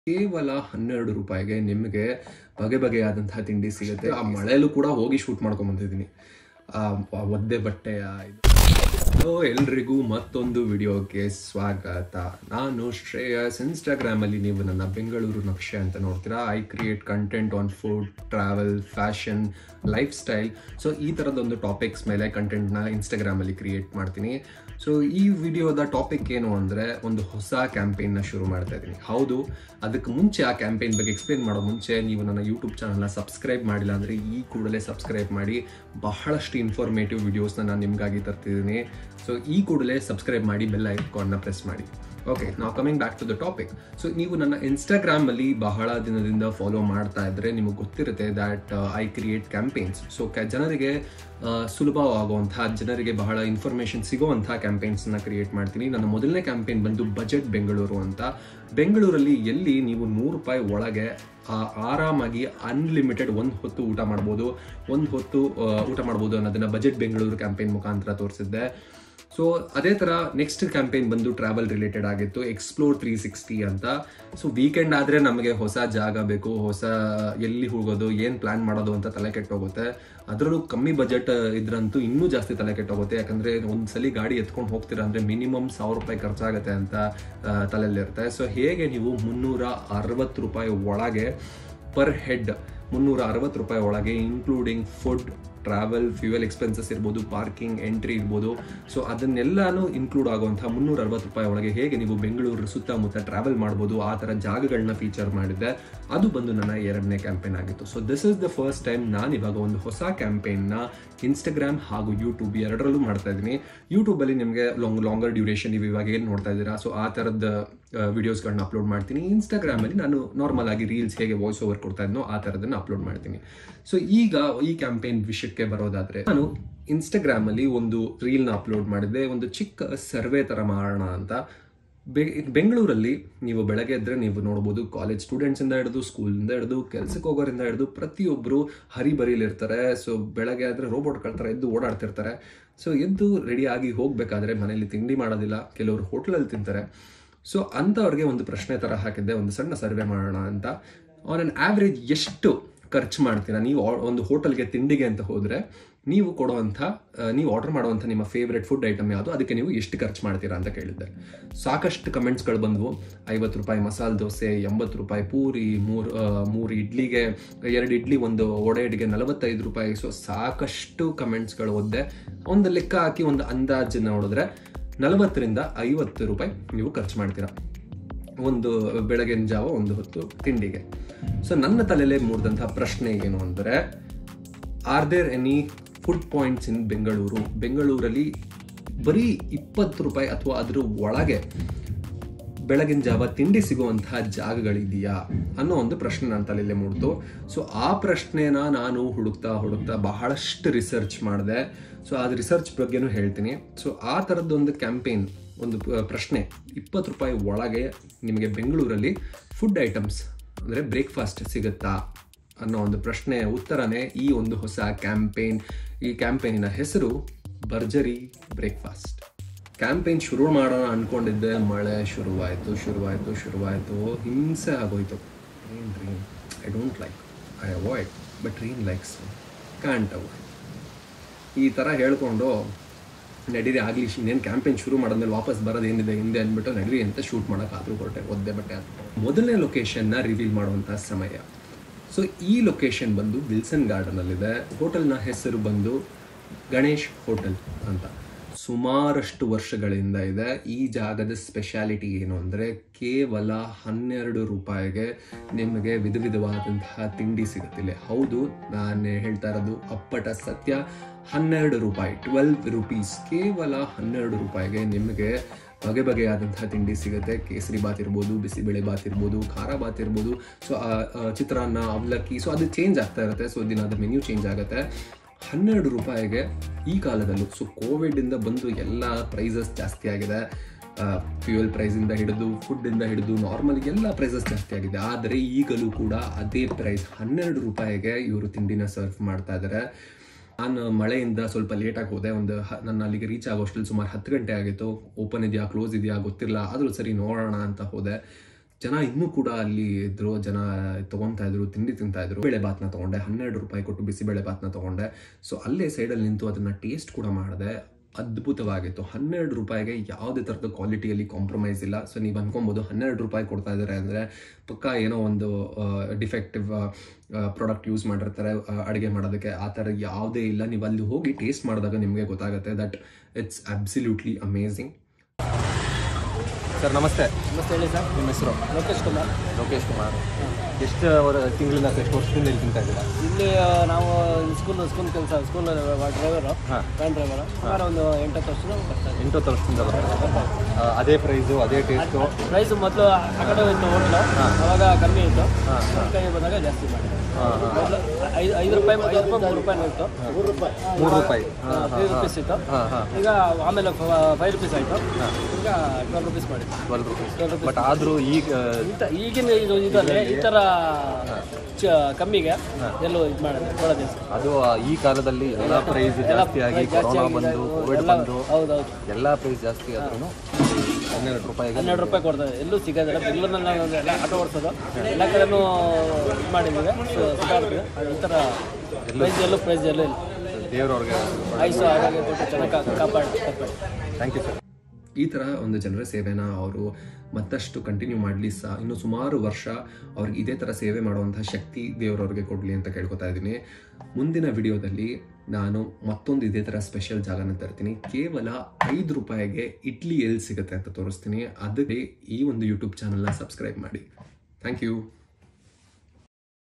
ಕೇವಲ 12 ರೂಪಾಯಿಗೆ ನಿಮಗೆ ಬಗೆ ಬಗೆಯಾದಂತಹ ತಿಂಡಿ ಸಿಗುತ್ತೆ. ಆ ಮಳೆಯಲ್ಲೂ ಕೂಡ ಹೋಗಿ ಶೂಟ್ ಮಾಡ್ಕೊಂಡ್ ಬಂದಿದ್ದೀನಿ. ಒದ್ದೆ ಬಟ್ಟೆಯ ಹಲೋ ಎಲ್ರಿಗೂ ಮತ್ತೊಂದು ವಿಡಿಯೋಗೆ ಸ್ವಾಗತ. ನಾನು ಶ್ರೇಯಸ್. ಇನ್ಸ್ಟಾಗ್ರಾಮ್ ಅಲ್ಲಿ ನೀವು ನನ್ನ ಬೆಂಗಳೂರು ನಕ್ಷೆ ಅಂತ ನೋಡ್ತೀರಾ. I create content on food, travel, fashion, lifestyle. So ಈ ಥರದೊಂದು ಟಾಪಿಕ್ಸ್ ಮೇಲೆ ಕಂಟೆಂಟ್ನ ಇನ್ಸ್ಟಾಗ್ರಾಮಲ್ಲಿ ಕ್ರಿಯೇಟ್ ಮಾಡ್ತೀನಿ. ಸೊ ಈ ವಿಡಿಯೋದ ಟಾಪಿಕ್ ಏನು ಅಂದರೆ ಒಂದು ಹೊಸ ಕ್ಯಾಂಪೇನ್ನ ಶುರು ಮಾಡ್ತಾ ಇದ್ದೀನಿ. ಹೌದು, ಅದಕ್ಕೆ ಮುಂಚೆ ಆ ಕ್ಯಾಂಪೇನ್ ಬಗ್ಗೆ ಎಕ್ಸ್ಪ್ಲೇನ್ ಮಾಡೋ ಮುಂಚೆ ನೀವು ನನ್ನ ಯೂಟ್ಯೂಬ್ ಚಾನಲ್ನ ಸಬ್ಸ್ಕ್ರೈಬ್ ಮಾಡಿಲ್ಲ ಅಂದರೆ ಈ ಕೂಡಲೇ ಸಬ್ಸ್ಕ್ರೈಬ್ ಮಾಡಿ. ಬಹಳಷ್ಟು ಇನ್ಫಾರ್ಮೇಟಿವ್ ವಿಡಿಯೋಸ್ನ ನಾನು ನಿಮಗಾಗಿ ತರ್ತಿದ್ದೀನಿ. ಸೊ ಈ ಕೂಡಲೇ ಸಬ್ಸ್ಕ್ರೈಬ್ ಮಾಡಿ, ಬೆಲ್ ಐಕಾನ್ನ ಪ್ರೆಸ್ ಮಾಡಿ. ಓಕೆ, ನಾವು coming back to the topic. So ನೀವು ನನ್ನ ಇನ್ಸ್ಟಾಗ್ರಾಮಲ್ಲಿ ಬಹಳ ದಿನದಿಂದ ಫಾಲೋ ಮಾಡ್ತಾ ಇದ್ದರೆ ನಿಮಗೆ ಗೊತ್ತಿರುತ್ತೆ that I create campaigns. So ಜನರಿಗೆ ಸುಲಭವಾಗುವಂತಹ, ಜನರಿಗೆ ಬಹಳ ಇನ್ಫಾರ್ಮೇಷನ್ ಸಿಗೋವಂಥ ಕ್ಯಾಂಪೇನ್ಸ್ನ ಕ್ರಿಯೇಟ್ ಮಾಡ್ತೀನಿ. ನನ್ನ ಮೊದಲನೇ ಕ್ಯಾಂಪೇನ್ ಬಂದು ಬಜೆಟ್ ಬೆಂಗಳೂರು ಅಂತ. ಬೆಂಗಳೂರಲ್ಲಿ ಎಲ್ಲಿ ನೀವು 100 ರೂಪಾಯಿ ಒಳಗೆ ಆರಾಮಾಗಿ ಅನ್ಲಿಮಿಟೆಡ್ ಒಂದು ಹೊತ್ತು ಊಟ ಮಾಡ್ಬೋದು, ಅನ್ನೋದನ್ನ ಬಜೆಟ್ ಬೆಂಗಳೂರು ಕ್ಯಾಂಪೇನ್ ಮುಖಾಂತರ ತೋರಿಸಿದ್ದೆ. ಸೊ ಅದೇ ಥರ ನೆಕ್ಸ್ಟ್ ಕ್ಯಾಂಪೇನ್ ಬಂದು ಟ್ರಾವೆಲ್ ರಿಲೇಟೆಡ್ ಆಗಿತ್ತು, ಎಕ್ಸ್ಪ್ಲೋರ್ 360 ಅಂತ. ಸೊ ವೀಕೆಂಡ್ ಆದರೆ ನಮಗೆ ಹೊಸ ಜಾಗ ಬೇಕು, ಹೊಸ ಎಲ್ಲಿ ಹೋಗೋದು, ಏನು ಪ್ಲ್ಯಾನ್ ಮಾಡೋದು ಅಂತ ತಲೆ ಕೆಟ್ಟೋಗುತ್ತೆ. ಅದರಲ್ಲೂ ಕಮ್ಮಿ ಬಜೆಟ್ ಇದ್ರಂತೂ ಇನ್ನೂ ಜಾಸ್ತಿ ತಲೆ ಕೆಟ್ಟೋಗುತ್ತೆ. ಯಾಕಂದರೆ ಒಂದ್ಸಲಿ ಗಾಡಿ ಎತ್ಕೊಂಡು ಹೋಗ್ತೀರಾ ಅಂದರೆ ಮಿನಿಮಮ್ 1000 ರೂಪಾಯಿ ಖರ್ಚಾಗುತ್ತೆ ಅಂತ ತಲೆಯಲ್ಲಿರುತ್ತೆ. ಸೊ ಹೇಗೆ ನೀವು 360 ರೂಪಾಯಿ ಒಳಗೆ ಪರ್ ಹೆಡ್ 360 ರೂಪಾಯಿ ಒಳಗೆ including food, travel, fuel expenses ಇರ್ಬೋದು, ಪಾರ್ಕಿಂಗ್, ಎಂಟ್ರಿ ಇರ್ಬೋದು, ಸೊ ಅದನ್ನೆಲ್ಲಾನು ಇನ್ಕ್ಲೂಡ್ ಆಗುವಂಥ 360 ರೂಪಾಯಿ ಒಳಗೆ ಹೇಗೆ ನೀವು ಬೆಂಗಳೂರು ಸುತ್ತಮುತ್ತ ಟ್ರಾವೆಲ್ ಮಾಡ್ಬೋದು, ಆ ಥರ ಜಾಗಗಳನ್ನ ಫೀಚರ್ ಮಾಡಿದ್ದೆ. ಅದು ಬಂದು ನನ್ನ 2ನೇ ಕ್ಯಾಂಪೇನ್ ಆಗಿತ್ತು. So this is the first time ನಾನು ಇವಾಗ ಒಂದು ಹೊಸ ಕ್ಯಾಂಪೇನ್ನ ಇನ್ಸ್ಟಾಗ್ರಾಮ್ ಹಾಗೂ ಯೂಟ್ಯೂಬ್ ಎರಡರಲ್ಲೂ ಮಾಡ್ತಾ ಇದ್ದೀನಿ. ಯೂಟ್ಯೂಬಲ್ಲಿ ನಿಮಗೆ ಲಾಂಗರ್ ಡ್ಯೂರೇಷನ್ ನೀವು ಇವಾಗ ಏನು ನೋಡ್ತಾ ಇದ್ದೀರಾ, ಸೊ ಆ ಥರದ ವಿಡಿಯೋಸ್ಗಳನ್ನ ಅಪ್ಲೋಡ್ ಮಾಡ್ತೀನಿ. ಇನ್ಸ್ಟಾಗ್ರಾಮಲ್ಲಿ ನಾನು ನಾರ್ಮಲ್ ಆಗಿ ರೀಲ್ಸ್ ಹೇಗೆ ವಾಯ್ಸ್ ಓವರ್ ಕೊಡ್ತಾ ಇದ್ನೋ ಆ ಥರದನ್ನು ಅಪ್ಲೋಡ್ ಮಾಡ್ತೀನಿ. ಸೊ ಈಗ ಈ ಕ್ಯಾಂಪೇನ್ ವಿಷಯಕ್ಕೆ ಬರೋದಾದರೆ, ನಾನು ಇನ್ಸ್ಟಾಗ್ರಾಮಲ್ಲಿ ಒಂದು ರೀಲ್ನ ಅಪ್ಲೋಡ್ ಮಾಡಿದ್ದೆ, ಒಂದು ಚಿಕ್ಕ ಸರ್ವೆ ಥರ ಮಾಡೋಣ ಅಂತ. ಬೆಂಗಳೂರಲ್ಲಿ ನೀವು ಬೆಳಗ್ಗೆ ಎದ್ದರೆ ನೀವು ನೋಡ್ಬೋದು, ಕಾಲೇಜ್ ಸ್ಟೂಡೆಂಟ್ಸಿಂದ ಹಿಡಿದು, ಸ್ಕೂಲಿಂದ ಹಿಡಿದು, ಕೆಲಸಕ್ಕೆ ಹೋಗೋರಿಂದ ಹಿಡಿದು ಪ್ರತಿಯೊಬ್ಬರು ಹರಿಬರಿಲಿರ್ತಾರೆ. ಸೊ ಬೆಳಗ್ಗೆ ಆದರೆ ರೋಬೋಟ್ಗಳ ಥರ ಎದ್ದು ಓಡಾಡ್ತಿರ್ತಾರೆ. ಸೊ ಎದ್ದು ರೆಡಿಯಾಗಿ ಹೋಗಬೇಕಾದ್ರೆ ಮನೇಲಿ ತಿಂಡಿ ಮಾಡೋದಿಲ್ಲ, ಕೆಲವರು ಹೋಟ್ಲಲ್ಲಿ ತಿಂತಾರೆ. ಸೊ ಅಂಥವ್ರಿಗೆ ಒಂದು ಪ್ರಶ್ನೆ ಥರ ಹಾಕಿದ್ದೆ, ಒಂದು ಸಣ್ಣ ಸರ್ವೆ ಮಾಡೋಣ ಅಂತ. ಆನ್ ಅನ್ ಆವ್ರೇಜ್ ಎಷ್ಟು ಖರ್ಚು ಮಾಡ್ತೀರಾ ನೀವು ಒಂದು ಹೋಟೆಲ್ಗೆ ತಿಂಡಿಗೆ ಅಂತ ಹೋದರೆ, ನೀವು ಆರ್ಡರ್ ಮಾಡುವಂಥ ನಿಮ್ಮ ಫೇವ್ರೆಟ್ ಫುಡ್ ಐಟಮ್ ಯಾವುದು, ಅದಕ್ಕೆ ನೀವು ಎಷ್ಟು ಖರ್ಚು ಮಾಡ್ತೀರಾ ಅಂತ ಕೇಳಿದ್ದೆ. ಸಾಕಷ್ಟು ಕಮೆಂಟ್ಸ್ಗಳು ಬಂದವು. 50 ರೂಪಾಯಿ ಮಸಾಲೆ ದೋಸೆ, 80 ರೂಪಾಯಿ ಪೂರಿ, 3 ಇಡ್ಲಿಗೆ, 2 ಇಡ್ಲಿ, ಒಂದು ವಡೆ ಇಡ್ಲಿಗೆ 45 ರೂಪಾಯಿ. ಸೊ ಸಾಕಷ್ಟು ಕಮೆಂಟ್ಸ್ಗಳು ಓದಿದೆ. ಒಂದು ಲೆಕ್ಕ ಹಾಕಿ ಒಂದು ಅಂದಾಜು ನೋಡಿದ್ರೆ 40 ರಿಂದ 50 ರೂಪಾಯಿ ನೀವು ಖರ್ಚು ಮಾಡ್ತೀರಾ ಒಂದು ಬೆಳಗಿನ ಜಾವ ಒಂದು ಹೊತ್ತು ತಿಂಡಿಗೆ. ಸೊ ನನ್ನ ತಲೆಯಲ್ಲೇ ಮೂಡಿದಂತಹ ಪ್ರಶ್ನೆ ಏನು ಅಂದರೆ, are there any food points in ಬೆಂಗಳೂರಲ್ಲಿ ಬರೀ 20 ರೂಪಾಯಿ ಅಥವಾ ಅದ್ರ ಒಳಗೆ ಬೆಳಗಿನ ಜಾವ ತಿಂಡಿ ಸಿಗುವಂತಹ ಜಾಗಗಳಿದೆಯಾ ಅನ್ನೋ ಒಂದು ಪ್ರಶ್ನೆ ನನ್ನ ತಲೆಯಲ್ಲೇ ಮೂಡ್ತು. ಸೊ ಆ ಪ್ರಶ್ನೆನ ನಾನು ಹುಡುಕ್ತಾ ಬಹಳಷ್ಟು ರಿಸರ್ಚ್ ಮಾಡಿದೆ. ಸೊ ಅದು ರಿಸರ್ಚ್ ಬಗ್ಗೆನೂ ಹೇಳ್ತೀನಿ. ಸೊ ಆ ಥರದ್ದೊಂದು ಕ್ಯಾಂಪೇನ್, ಒಂದು ಪ್ರಶ್ನೆ, 20 ರೂಪಾಯಿ ಒಳಗೆ ನಿಮಗೆ ಬೆಂಗಳೂರಲ್ಲಿ ಫುಡ್ ಐಟಮ್ಸ್ ಅಂದರೆ ಬ್ರೇಕ್ಫಾಸ್ಟ್ ಸಿಗುತ್ತಾ ಅನ್ನೋ ಒಂದು ಪ್ರಶ್ನೆಯ ಉತ್ತರನೇ ಈ ಒಂದು ಹೊಸ ಕ್ಯಾಂಪೇನ್. ಈ ಕ್ಯಾಂಪೇನಿನ ಹೆಸರು ಭರ್ಜರಿ ಬ್ರೇಕ್ಫಾಸ್ಟ್. ಕ್ಯಾಂಪೇನ್ ಶುರು ಮಾಡೋಣ ಅಂದ್ಕೊಂಡಿದ್ದೆ, ಮಳೆ ಶುರುವಾಯಿತು. ಹಿಂಸೆ ಆಗೋಯ್ತು. I don't like, I avoid, but rain likes, can't avoid. ಈ ಥರ ಹೇಳ್ಕೊಂಡು ನಡೀರಿ ಆಗಲಿ, ಇನ್ನೇನು ಕ್ಯಾಂಪೇನ್ ಶುರು ಮಾಡಿದ್ಮೇಲೆ ವಾಪಸ್ ಬರೋದೇನಿದೆ ಹಿಂದೆ ಅಂದ್ಬಿಟ್ಟು ನಡೀರಿ ಅಂತ ಶೂಟ್ ಮಾಡೋಕ್ಕಾದ್ರೂ ಹೊರಟೆ, ಒದ್ದೆ ಬಟ್ಟೆ ಅಂತ. ಮೊದಲನೇ ಲೊಕೇಶನ್ನ ರಿವೀಲ್ ಮಾಡುವಂಥ ಸಮಯ. ಸೊ ಈ ಲೊಕೇಶನ್ ಬಂದು ವಿಲ್ಸನ್ ಗಾರ್ಡನಲ್ಲಿದೆ. ಹೋಟೆಲ್ನ ಹೆಸರು ಬಂದು ಗಣೇಶ್ ಹೋಟೆಲ್ ಅಂತ. ಸುಮಾರಷ್ಟು ವರ್ಷಗಳಿಂದ ಇದೆ. ಈ ಜಾಗದ ಸ್ಪೆಷಾಲಿಟಿ ಏನು ಅಂದರೆ, ಕೇವಲ 12 ರೂಪಾಯಿಗೆ ನಿಮಗೆ ವಿಧವಾದಂತಹ ತಿಂಡಿ ಸಿಗುತ್ತಿಲ್ಲ. ಹೌದು, ನಾನು ಹೇಳ್ತಾ ಇರೋದು ಅಪ್ಪಟ ಸತ್ಯ. 12 ರೂಪಾಯಿ, 12 ರುಪೀಸ್, ಕೇವಲ 12 ರೂಪಾಯಿಗೆ ನಿಮಗೆ ಬಗೆ ಬಗೆಯಾದಂತಹ ತಿಂಡಿ ಸಿಗುತ್ತೆ. ಕೇಸರಿ ಬಾತ್ ಇರ್ಬೋದು, ಬಿಸಿಬೇಳೆ ಬಾತ್ ಇರ್ಬೋದು, ಖಾರ ಬಾತ್ ಇರ್ಬೋದು, ಸೊ ಚಿತ್ರಾನ್ನ, ಅವಲಕ್ಕಿ, ಸೊ ಅದು ಚೇಂಜ್ ಆಗ್ತಾ ಇರುತ್ತೆ. ಸೊ ದಿನದ ಮೆನ್ಯೂ ಚೇಂಜ್ ಆಗುತ್ತೆ. 12 ರೂಪಾಯಿಗೆ ಈ ಕಾಲದಲ್ಲೂ. ಸೊ ಕೋವಿಡಿಂದ ಬಂದು ಎಲ್ಲ ಪ್ರೈಸಸ್ ಜಾಸ್ತಿ ಆಗಿದೆ. ಫ್ಯೂಯಲ್ ಪ್ರೈಸಿಂದ ಹಿಡಿದು, ಫುಡ್ಡಿಂದ ಹಿಡಿದು, ನಾರ್ಮಲ್ ಎಲ್ಲ ಪ್ರೈಸಸ್ ಜಾಸ್ತಿ ಆಗಿದೆ. ಆದರೆ ಈಗಲೂ ಕೂಡ ಅದೇ ಪ್ರೈಸ್ 12 ರೂಪಾಯಿಗೆ ಇವರು ತಿಂಡಿನ ಸರ್ವ್ ಮಾಡ್ತಾ ಇದ್ದಾರೆ. ನಾನು ಮಳೆಯಿಂದ ಸ್ವಲ್ಪ ಲೇಟಾಗಿ ಹೋದೆ. ನನ್ನ ಅಲ್ಲಿಗೆ ರೀಚ್ ಆಗೋಷ್ಟರಲ್ಲಿ ಸುಮಾರು 10 ಗಂಟೆ ಆಗಿತ್ತು. ಓಪನ್ ಇದೆಯಾ ಕ್ಲೋಸ್ ಇದೆಯಾ ಗೊತ್ತಿಲ್ಲ, ಆದರೂ ಸರಿ ನೋಡೋಣ ಅಂತ ಹೋದೆ. ಜನ ಇನ್ನೂ ಕೂಡ ಅಲ್ಲಿ ಇದ್ರು, ಜನ ತೊಗೊತಾ ಇದ್ರು, ತಿಂಡಿ ತಿಂತಾ ಇದ್ರು. ಬೇಳೆ ಬಾತ್ನ ತೊಗೊಂಡೆ, 12 ರೂಪಾಯಿ ಕೊಟ್ಟು ಬಿಸಿಬೇಳೆ ಬಾತ್ನ ತೊಗೊಂಡೆ. ಸೊ ಅಲ್ಲೇ ಸೈಡಲ್ಲಿ ನಿಂತು ಅದನ್ನು ಟೇಸ್ಟ್ ಕೂಡ ಮಾಡಿದೆ. ಅದ್ಭುತವಾಗಿತ್ತು. 12 ರೂಪಾಯಿಗೆ ಯಾವುದೇ ಥರದ ಕ್ವಾಲಿಟಿಯಲ್ಲಿ ಕಾಂಪ್ರಮೈಸ್ ಇಲ್ಲ. ಸೊ ನೀವು ಅನ್ಕೊಬೋದು 12 ರೂಪಾಯಿ ಕೊಡ್ತಾ ಇದ್ದಾರೆ ಅಂದರೆ ಪಕ್ಕ ಏನೋ ಒಂದು ಡಿಫೆಕ್ಟಿವ್ ಪ್ರಾಡಕ್ಟ್ ಯೂಸ್ ಮಾಡಿರ್ತಾರೆ ಅಡುಗೆ ಮಾಡೋದಕ್ಕೆ. ಆ ಥರ ಯಾವುದೇ ಇಲ್ಲ. ನೀವು ಅಲ್ಲಿ ಹೋಗಿ ಟೇಸ್ಟ್ ಮಾಡಿದಾಗ ನಿಮಗೆ ಗೊತ್ತಾಗುತ್ತೆ that it's absolutely amazing. Sir ನಮಸ್ತೆ. ನಮಸ್ತೆ, ಹೇಳಿ ಸರ್. ನಿಮ್ಮ ಹೆಸರು? ಲೋಕೇಶ್ ಕುಮಾರ್. ಲೋಕೇಶ್ ಕುಮಾರ್. ಎಷ್ಟು ತಿಂಗಳಿಂದ ಎಷ್ಟು ವರ್ಷದಿಂದ ಇಲ್ಲಿ ತಿಂತಾ ಇದ್ದೀರಾ? ಇಲ್ಲಿ ನಾವು ಸ್ಕೂಲ್ ಕೆಲಸ, ಸ್ಕೂಲ್ ಡ್ರೈವರು, ವ್ಯಾನ್ ಡ್ರೈವರು. ಸುಮಾರು ಒಂದು 8-10 ವರ್ಷದಿಂದ ಬರ್ತಾ ಇದ್ದೀವಿ. 8 ವರ್ಷದಿಂದ ಬರ್ತಾರೆ. ಅದೇ ಪ್ರೈಸು, ಅದೇ ಟೇಸ್ಟು? ಪ್ರೈಸು ಮೊದಲು ಆ ಕಡೆ ಇತ್ತು ಹೋಟ್ಲು, ಅವಾಗ ಕಮ್ಮಿ ಇತ್ತು. ಕೈ ಬಂದಾಗ ಜಾಸ್ತಿ ಮಾಡಿ 5 ರೂಪಾಯಿ 3 ರೂಪಾಯಿ ಇತ್ತು. 3 ರೂಪಾಯಿ 3 ರೂಪೀಸ್ ಇತ್ತು. ಈಗ ಆಮೇಲೆ 5 ರೂಪೀಸ್ ಆಯಿತು. ಈಗ 12 ರೂಪೀಸ್ ಮಾಡಿದ್ದು. 12 ರೂಪೀಸ್. ಬಟ್ ಆದರೂ ಈಗಿನ ಇದರಲ್ಲಿ ಈ ಥರ ಕಮ್ಮಿಗೆ ಎಲ್ಲೂ ಇದು ಮಾಡಿದ್ರೆ ಕೊಡೋದಿಲ್ಲ. ಅದು ಈ ಕಾಲದಲ್ಲಿ ಎಲ್ಲ ಪ್ರೈಸ್ ಜಾಸ್ತಿ ಆಗಿ ಕೊರೋನಾ ಬಂದು, ಕೋವಿಡ್ ಬಂದು, ಹೌದೌದು, ಎಲ್ಲ ಪ್ರೈಸ್ ಜಾಸ್ತಿ ಆದ್ರೂ 12 ರೂಪಾಯಿ ಕೊಡ್ತಾರೆ. ಎಲ್ಲೂ ಸಿಗೋದಿಲ್ಲ. ಬೆಂಗಳೂರಿನಲ್ಲಿ ನಾವು ಎಲ್ಲ ಆಟೋ ಓಡಿಸೋದು, ಎಲ್ಲ ಕಡೆನೂ ಇದು ಮಾಡಿದ್ದೀವಿ. ಸುಧಾರಿಸಿದೆ. ಈ ಥರ ಪ್ರೈಸ್ ಎಲ್ಲೂ ಇಲ್ಲ. ದೇವರವ್ರಿಗೆ ಆಯ್ಸು ಹಾಗಾಗಿ ಕೊಟ್ಟು ಚೆನ್ನಾಗಿ ಕಾಪಾಡಿ. Thank you sir. ಈ ಥರ ಒಂದು ಜನರ ಸೇವೆನ ಅವರು ಮತ್ತಷ್ಟು ಕಂಟಿನ್ಯೂ ಮಾಡಲಿ, ಇನ್ನು ಸುಮಾರು ವರ್ಷ ಅವ್ರಿಗೆ ಇದೇ ಥರ ಸೇವೆ ಮಾಡುವಂಥ ಶಕ್ತಿ ದೇವರವ್ರಿಗೆ ಕೊಡಲಿ ಅಂತ ಕೇಳ್ಕೊತಾ ಇದ್ದೀನಿ. ಮುಂದಿನ ವಿಡಿಯೋದಲ್ಲಿ ನಾನು ಮತ್ತೊಂದು ಇದೇ ಥರ ಸ್ಪೆಷಲ್ ಜಾಗನ ತರ್ತೀನಿ. ಕೇವಲ 5 ರೂಪಾಯಿಗೆ ಇಡ್ಲಿ ಎಲ್ಲಿ ಸಿಗುತ್ತೆ ಅಂತ ತೋರಿಸ್ತೀನಿ. ಅದಕ್ಕೆ ಈ ಒಂದು ಯೂಟ್ಯೂಬ್ ಚಾನಲ್ನ ಸಬ್ಸ್ಕ್ರೈಬ್ ಮಾಡಿ. Thank you.